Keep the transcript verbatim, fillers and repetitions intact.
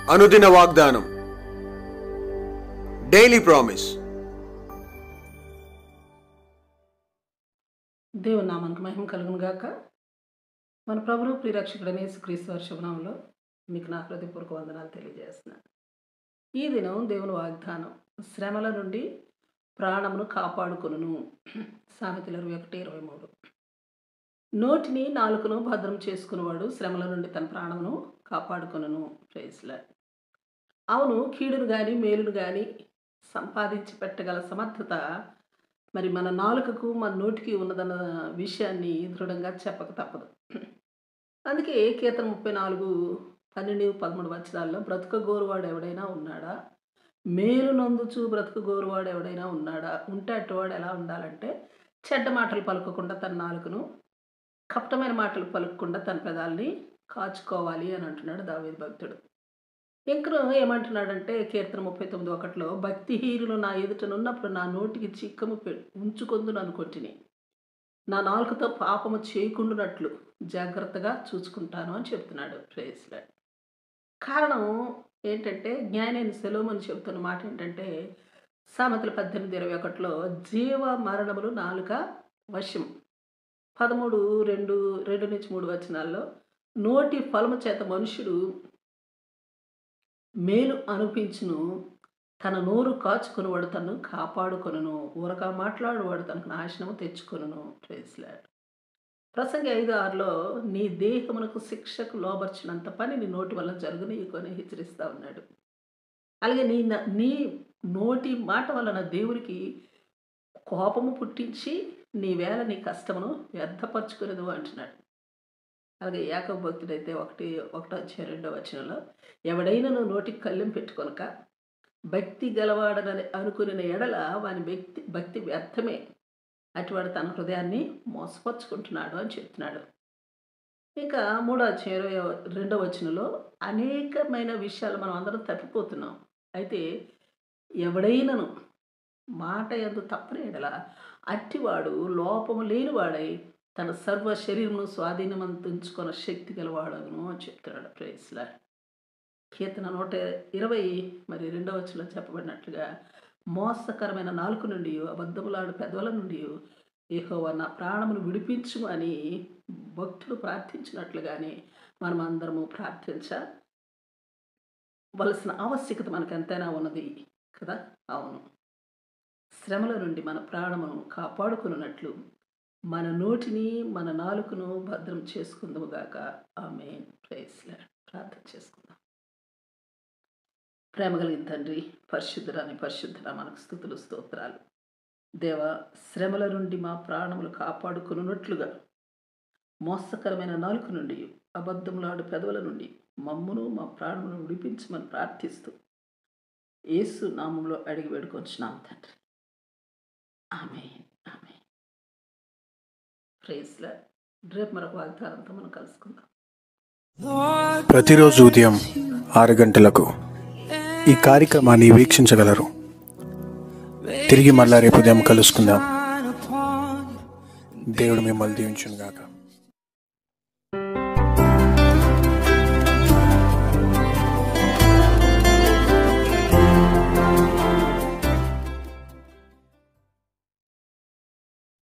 అనుదిన వాగ్దానం, daily promise. దేవుని నామానికి మహిమ కలుగును గాక. మన ప్రభువు ప్రియరక్షకుడైన యేసుక్రీస్తు వారి శుభనామంలో మీకు నా హృదయపూర్వక వందనాలు తెలియజేస్తున్నాను. ఈ దినం దేవుని వాగ్దానం, శ్రమల నుండి ప్రాణమును కాపాడుకొనును. సామెతలు ఇరవై ఒకటి ఇరవై మూడు. నోటిని నాలుకను భద్రం చేసుకునేవాడు శ్రమల నుండి తన ప్రాణమును కాపాడుకొనును. Praise lord. అవును, కీడును కానీ మేలును కానీ సంపాదించి పెట్టగల సమర్థత మరి మన నాలుకకు మన నోటికి ఉన్నదన్న విషయాన్ని దృఢంగా చెప్పక తప్పదు. అందుకే కీర్తన ముప్పై నాలుగు పన్నెండు పదమూడు వచనాల్లో బ్రతుక గోరువాడు ఎవడైనా ఉన్నాడా, మేలు నందుచు బ్రతుక గోరువాడు ఎవడైనా ఉన్నాడా, ఉంటే అటువాడు ఎలా ఉండాలంటే చెడ్డ మాటలు పలుకకుండా తన నాలుకను, కపటమైన మాటలు పలుకకుండా తన పెదాలని కాచుకోవాలి అని అంటున్నాడు దావీదు భక్తుడు. ఇంకను ఏమంటున్నాడంటే కీర్తన ముప్పై తొమ్మిది ఒకటిలో, భక్తిహీనులు నా ఎదుటనున్నప్పుడు నా నోటికి చిక్కము పె ఉంచుకొందు అనుకొంటిని, నా నాలుకతో పాపము చేయకుండానట్లు జాగ్రత్తగా చూసుకుంటాను అని చెప్తున్నాడు. Praise Lord. కారణం ఏంటంటే జ్ఞానైన సొలొమోను చెబుతున్న మాట ఏంటంటే సామెతలు పద్దెనిమిది ఇరవై ఒకటిలో, జీవ మరణములు నాలుక వశం. పదమూడు రెండు రెండు నుంచి మూడు వచనాల్లో, నోటి ఫలము చేత మనుషుడు మేలు అనిపించును, తన నోరు కాచుకునివాడు తను కాపాడుకొనును, ఊరక మాట్లాడువాడు తనకు నాశనము తెచ్చుకొనును. Praise lord. ప్రసంగి ఐదు ఆరులో, నీ దేహమునకు శిక్షకు లోబర్చినంత పని నీ నోటి వల్ల జరుగునీయుకొని హెచ్చరిస్తూ ఉన్నాడు. అలాగే నీ నీ నోటి మాట వలన దేవునికి కోపము పుట్టించి నీ వేళ నీ కష్టమును వ్యర్థపరచుకునేదు అంటున్నాడు. అలాగే యాకోబు భక్తుడైతే ఒకటి ఒకటో వచ్చే రెండో వచనంలో, ఎవడైనా నువ్వు నోటికి కళ్ళెం పెట్టుకొనక భక్తి గలవాడనని అనుకునే ఎడల వాని భక్తి భక్తి వ్యర్థమే, అటువాడు తన హృదయాన్ని మోసపరుచుకుంటున్నాడు అని చెప్తున్నాడు. ఇంకా మూడో వచ్చే ఇరవై రెండో వచనంలో, అనేకమైన విషయాలు మనం అందరం తప్పిపోతున్నాం. అయితే ఎవడైనాను మాట యందు తప్పని ఎడల అట్టివాడు లోపము లేనివాడై తన సర్వ శరీరమును స్వాధీనమంతుంచుకున్న శక్తి గలవాడను అని చెప్తున్నాడు. Praise lord. కీర్తన నూట ఇరవై మరి రెండవ వచనంలో చెప్పబడినట్లుగా, మోసకరమైన నాలుక నుండి అబద్ధములాడు పెదవుల నుండి యెహోవా నా ప్రాణమును విడిపించు అని భక్తులు ప్రార్థించినట్లుగానే మనం అందరము ప్రార్థించవలసిన ఆవశ్యకత మనకు ఎంతైనా ఉన్నది కదా. అవును, శ్రమల నుండి మన ప్రాణమును కాపాడుకున్నట్లు మన నోటిని మన నాలుకను భద్రం చేసుకుందాము గాక. ఆమేన్. Praise Lord. ప్రార్థన చేసుకుందాం. ప్రేమ కలిగిన తండ్రి, పరిశుద్ధురాని పరిశుద్ధురా, మనకు స్తుతులు స్తోత్రాలు. దేవ, శ్రమల నుండి మా ప్రాణములు కాపాడుకున్నట్లుగా మోసకరమైన నాలుక నుండి అబద్ధములాడు పెదవుల నుండి మమ్మును మా ప్రాణమును విడిపించమని ప్రార్థిస్తూ యేసు నామంలో అడిగి వేడుకొంచున్నాం తండ్రి. ఆమేన్. ఆమేన్. Praise Lord. రేపు మరొక వాగ్దానంతో మనం కలుసుకుందాం. ప్రతిరోజు ఉదయం ఆరు గంటలకు ఈ కార్యక్రమాన్ని వీక్షించగలరు. తిరిగి మళ్ళా రేపు ఉదయం కలుసుకుందాం. దేవుడు మిమ్మల్ని దీవించును గాక.